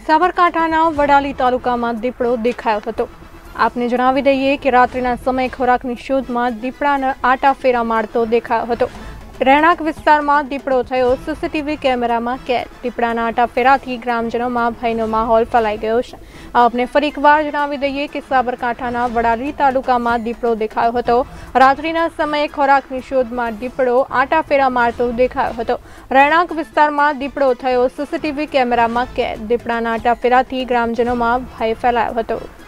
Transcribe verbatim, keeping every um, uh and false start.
સાબરકાંઠાના વડાલી તાલુકામાં દીપડો દેખાયો હતો। આપને જણાવી દઈએ કે રાત્રિના સમયે ખોરાકની શોધમાં દીપડાના આટાફેરા મારતો દેખાયો હતો। રહેણાંક વિસ્તારમાં દીપડો થયો સીસીટીવી કેમેરામાં કેદ। દીપડાના આટાફેરાથી ગ્રામજનોમાં ભયનો માહોલ ફેલાઈ ગયો છે। આપને ફરી એકવાર જણાવી દઈએ કે સાબરકાંઠાના વડાલી તાલુકામાં દીપડો દેખાયો હતો। રાત્રિના સમયે ખોરાકની શોધમાં દીપડો આટાફેરા મારતો દેખાયો હતો। રહેણાંક વિસ્તારમાં દીપડો થયો સીસીટીવી કેમેરામાં કેદ। દીપડાના આટાફેરાથી ગ્રામજનોમાં ભય ફેલાયો હતો।